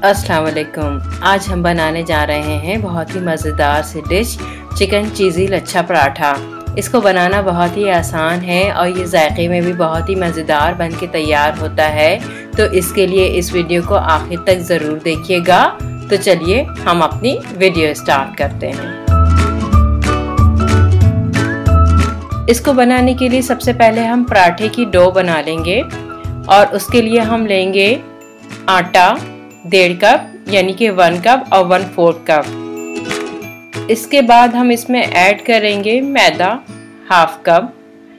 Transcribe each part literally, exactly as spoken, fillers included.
अस्सलाम वालेकुम। आज हम बनाने जा रहे हैं बहुत ही मज़ेदार सी dish chicken cheesy lachha paratha. इसको बनाना बहुत ही आसान है और ये जायके में भी बहुत ही मज़ेदार बन के तैयार होता है। तो इसके लिए इस वीडियो को आखिर तक ज़रूर देखिएगा। तो चलिए हम अपनी वीडियो स्टार्ट करते हैं। इसको बनाने के लिए सबसे पहले हम पराठे की डो बना लेंगे और उसके लिए हम लेंगे आटा डेढ़ कप यानी कि वन कप और वन फोर्थ कप। इसके बाद हम इसमें ऐड करेंगे मैदा हाफ कप,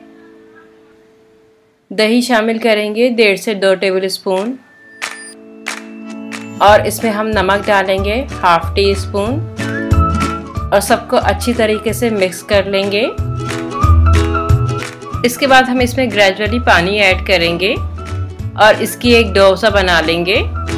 दही शामिल करेंगे डेढ़ से दो टेबल स्पून और इसमें हम नमक डालेंगे हाफ टी स्पून और सबको अच्छी तरीके से मिक्स कर लेंगे। इसके बाद हम इसमें ग्रेजुअली पानी ऐड करेंगे और इसकी एक डो सा बना लेंगे।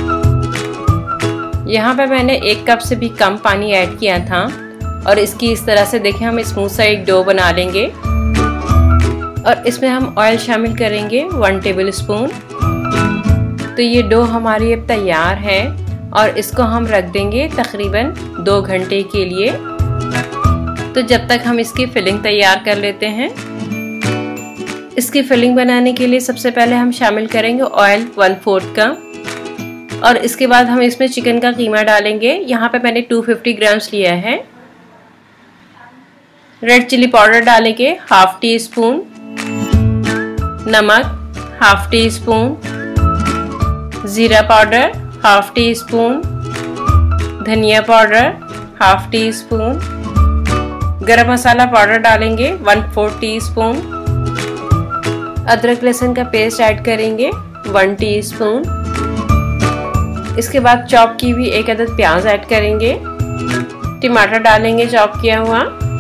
यहाँ पे मैंने एक कप से भी कम पानी ऐड किया था और इसकी इस तरह से देखें हम स्मूथ सा एक डो बना लेंगे और इसमें हम ऑयल शामिल करेंगे वन टेबल स्पून। तो ये डो हमारी अब तैयार है और इसको हम रख देंगे तकरीबन दो घंटे के लिए। तो जब तक हम इसकी फिलिंग तैयार कर लेते हैं। इसकी फिलिंग बनाने के लिए सबसे पहले हम शामिल करेंगे ऑयल वन फोर्थ का और इसके बाद हम इसमें चिकन का कीमा डालेंगे। यहाँ पे मैंने दो सौ पचास ग्राम्स लिया है। रेड चिली पाउडर डालेंगे हाफ टी स्पून, नमक हाफ टी स्पून, जीरा पाउडर हाफ टी स्पून, धनिया powder half teaspoon, garam masala powder डालेंगे वन फोर्थ टी स्पून, अदरक लहसुन का पेस्ट ऐड करेंगे वन टीस्पून। इसके बाद चॉप की हुई एक अदद प्याज ऐड करेंगे, टमाटर डालेंगे चॉप किया हुआ,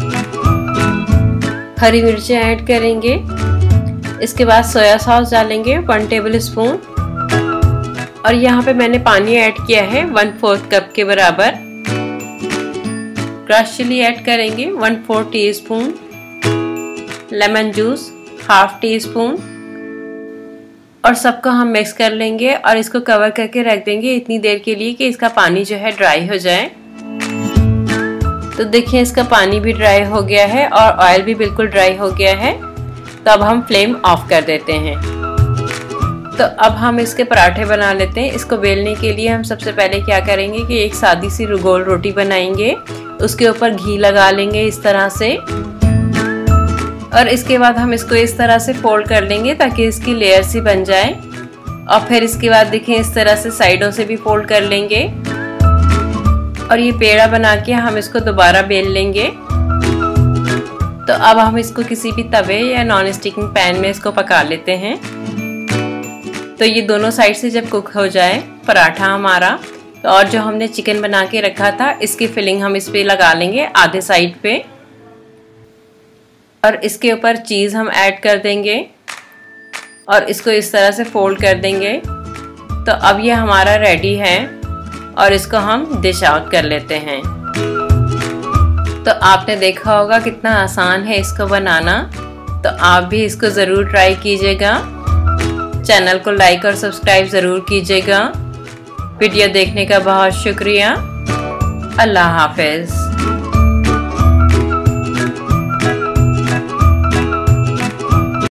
हरी मिर्चें ऐड करेंगे। इसके बाद सोया सॉस डालेंगे वन टेबल स्पून और यहाँ पे मैंने पानी ऐड किया है वन फोर्थ कप के बराबर। क्रश चिली ऐड करेंगे one fourth teaspoon, lemon juice half teaspoon और सबको हम मिक्स कर लेंगे और इसको कवर करके रख देंगे इतनी देर के लिए कि इसका पानी जो है ड्राई हो जाए। तो देखिए इसका पानी भी ड्राई हो गया है और ऑयल भी बिल्कुल ड्राई हो गया है। तो अब हम फ्लेम ऑफ कर देते हैं। तो अब हम इसके पराठे बना लेते हैं। इसको बेलने के लिए हम सबसे पहले क्या करेंगे कि एक सादी सी गोल रोटी बनाएंगे, उसके ऊपर घी लगा लेंगे इस तरह से और इसके बाद हम इसको इस तरह से फोल्ड कर लेंगे ताकि इसकी लेयर सी बन जाए और फिर इसके बाद देखें इस तरह से साइडों से भी फोल्ड कर लेंगे और ये पेड़ा बना के हम इसको दोबारा बेल लेंगे। तो अब हम इसको किसी भी तवे या नॉन स्टिकिंग पैन में इसको पका लेते हैं। तो ये दोनों साइड से जब कुक हो जाए पराठा हमारा, तो और जो हमने चिकन बना के रखा था इसकी फिलिंग हम इस पे लगा लेंगे आधे साइड पे और इसके ऊपर चीज़ हम ऐड कर देंगे और इसको इस तरह से फोल्ड कर देंगे। तो अब ये हमारा रेडी है और इसको हम डिश आउट कर लेते हैं। तो आपने देखा होगा कितना आसान है इसको बनाना। तो आप भी इसको ज़रूर ट्राई कीजिएगा। चैनल को लाइक और सब्सक्राइब ज़रूर कीजिएगा। वीडियो देखने का बहुत शुक्रिया। अल्लाह हाफिज़।